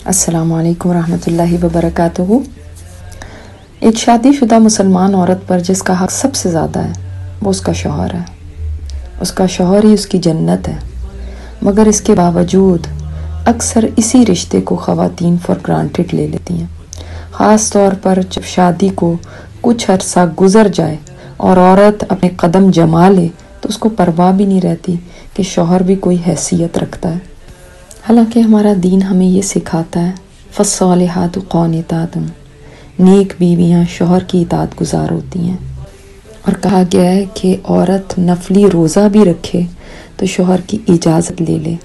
अस्सलाम वालेकुम रहमतुल्लाहि व बरकातुहू। एक शादीशुदा मुसलमान औरत पर जिसका हक सबसे ज़्यादा है वो उसका शौहर है। उसका शौहर ही उसकी जन्नत है, मगर इसके बावजूद अक्सर इसी रिश्ते को ख़वातीन फॉर ग्रांटेड ले लेती हैं। ख़ास तौर पर जब शादी को कुछ अरसा गुज़र जाए और औरत अपने कदम जमा ले तो उसको परवाह भी नहीं रहती कि शौहर भी कोई हैसियत रखता है। हालांकि हमारा दीन हमें ये सिखाता है फ़स्सालिहातु क़ानितातुन, नेक बीवियाँ शौहर की इताअत गुज़ार होती हैं, और कहा गया है कि औरत नफली रोज़ा भी रखे तो शौहर की इजाज़त ले ले।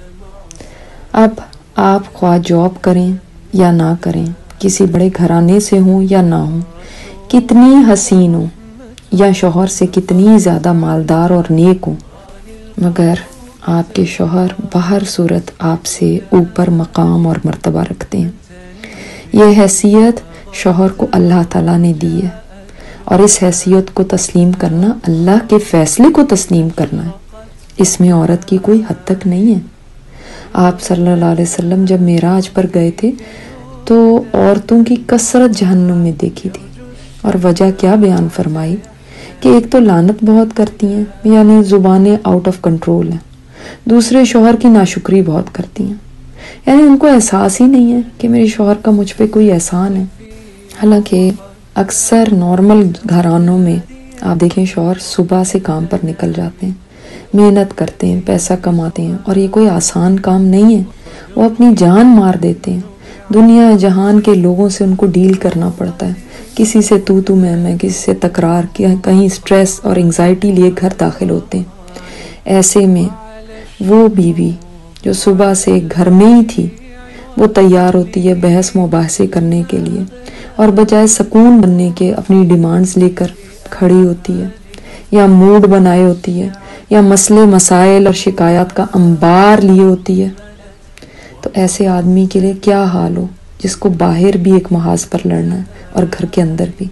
अब आप ख्वाह जॉब करें या ना करें, किसी बड़े घराने से हों या ना हों, कितनी हसीन हो या शौहर से कितनी ज़्यादा मालदार और नेक हो, मगर आपके शौहर बाहर सूरत आपसे ऊपर मकाम और मर्तबा रखते हैं। ये हैसियत शौहर को अल्लाह ताला ने दी है, और इस हैसियत को तस्लीम करना अल्लाह के फ़ैसले को तस्लीम करना है। इसमें औरत की कोई हद तक नहीं है। आप सल्लल्लाहु अलैहि वसल्लम जब मेराज पर गए थे तो औरतों की कसरत जहन्नुम में देखी थी, और वजह क्या बयान फरमाई कि एक तो लानत बहुत करती हैं, यानी ज़ुबानें आउट ऑफ कंट्रोल हैं। दूसरे शौहर की नाशुक्री बहुत करती हैं, यानी उनको एहसास ही नहीं है कि मेरे शौहर का मुझ पे कोई एहसान है। हालांकि अक्सर नॉर्मल घरानों में आप देखें शौहर सुबह से काम पर निकल जाते हैं, मेहनत करते हैं, पैसा कमाते हैं, और ये कोई आसान काम नहीं है। वो अपनी जान मार देते हैं, दुनिया जहान के लोगों से उनको डील करना पड़ता है, किसी से तू मैं, किसी से तकरार, कहीं स्ट्रेस और एंग्जाइटी लिए घर दाखिल होते हैं। ऐसे में वो बीवी जो सुबह से घर में ही थी वो तैयार होती है बहस मुबाहसे करने के लिए, और बजाय सुकून बनने के अपनी डिमांड्स लेकर खड़ी होती है, या मूड बनाए होती है, या मसले मसाइल और शिकायत का अंबार लिए होती है। तो ऐसे आदमी के लिए क्या हाल हो जिसको बाहर भी एक महाज पर लड़ना है और घर के अंदर भी।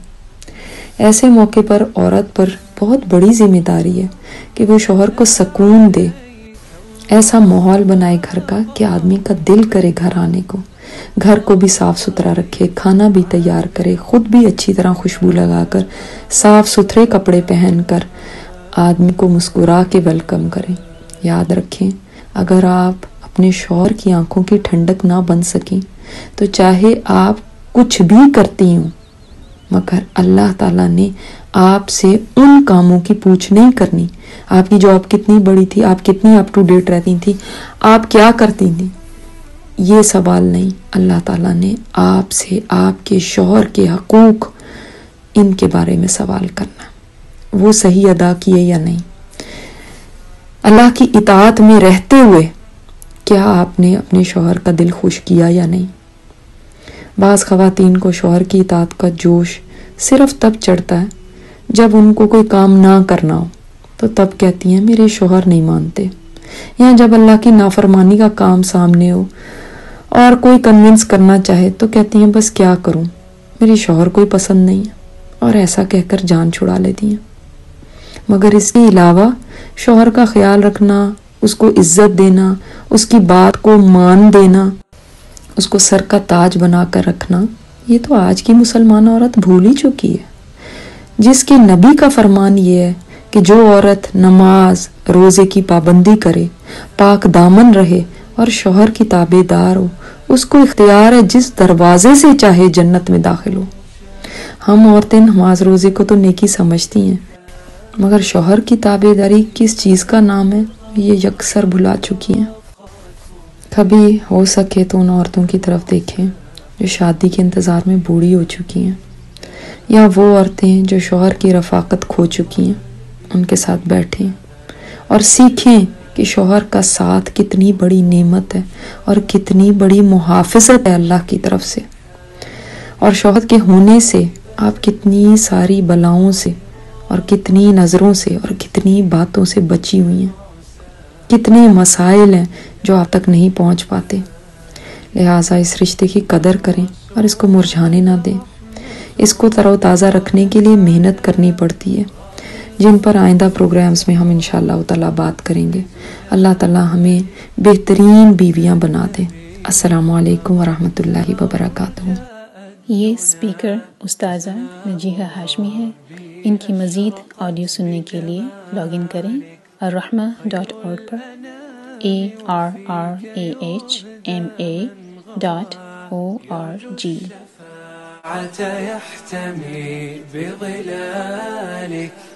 ऐसे मौके पर औरत पर बहुत बड़ी जिम्मेदारी है कि वो शौहर को सुकून दे, ऐसा माहौल बनाए घर का कि आदमी का दिल करे घर आने को, घर को भी साफ सुथरा रखे, खाना भी तैयार करे, खुद भी अच्छी तरह खुशबू लगाकर साफ सुथरे कपड़े पहनकर आदमी को मुस्कुरा के वेलकम करें। याद रखें, अगर आप अपने शौहर की आंखों की ठंडक ना बन सकें तो चाहे आप कुछ भी करती हूँ, मगर अल्लाह ताला ने आपसे उन कामों की पूछ नहीं करनी। आपकी जॉब कितनी बड़ी थी, आप कितनी अप टू डेट रहती थी, आप क्या करती थी, ये सवाल नहीं। अल्लाह ताला ने आपसे आपके शौहर के हकूक, इनके बारे में सवाल करना, वो सही अदा किए या नहीं। अल्लाह की इताअत में रहते हुए क्या आपने अपने शौहर का दिल खुश किया या नहीं। बाज़ ख़वातीन को शौहर की इताअत का जोश सिर्फ तब चढ़ता है जब उनको कोई काम ना करना हो, तो तब कहती हैं मेरे शौहर नहीं मानते, या जब अल्लाह की नाफरमानी का काम सामने हो और कोई कन्विंस करना चाहे तो कहती हैं बस क्या करूं, मेरे शौहर कोई पसंद नहीं है, और ऐसा कहकर जान छुड़ा लेती हैं। मगर इसके अलावा शौहर का ख्याल रखना, उसको इज्जत देना, उसकी बात को मान देना, उसको सर का ताज बनाकर रखना, ये तो आज की मुसलमान औरत भूल ही चुकी है। जिसके नबी का फरमान ये है कि जो औरत नमाज रोज़े की पाबंदी करे, पाक दामन रहे और शौहर की ताबेदार हो, उसको इख्तियार है जिस दरवाजे से चाहे जन्नत में दाखिल हो। हम औरतें नमाज रोज़े को तो नेकी समझती हैं, मगर शौहर की ताबेदारी किस चीज़ का नाम है ये यकसर भुला चुकी हैं। कभी हो सके तो उन औरतों की तरफ देखें जो शादी के इंतज़ार में बूढ़ी हो चुकी हैं, या वो औरतें जो शौहर की रफ़ाकत खो चुकी हैं, उनके साथ बैठें और सीखें कि शौहर का साथ कितनी बड़ी नेमत है और कितनी बड़ी मुहाफ़िज़त है अल्लाह की तरफ से, और शौहर के होने से आप कितनी सारी बलाओं से और कितनी नज़रों से और कितनी बातों से बची हुई हैं, कितने मसाइल हैं जो आप तक नहीं पहुंच पाते। लिहाजा इस रिश्ते की कदर करें और इसको मुरझाने ना दें। इसको तरोताज़ा रखने के लिए मेहनत करनी पड़ती है, जिन पर आइंदा प्रोग्राम्स में हम इंशाअल्लाह ताला बात करेंगे। अल्लाह ताला हमें बेहतरीन बीवियां बना दे। السلام علیکم ورحمۃ اللہ وبرکاتہ۔ یہ اسپیکر استاذہ نجیحہ ہاشمی ہے۔ ان کی مزید آڈیو سننے کے لیے لاگ ان کریں arrahmah.org پر arrahma.org۔ يحتمي بظلالك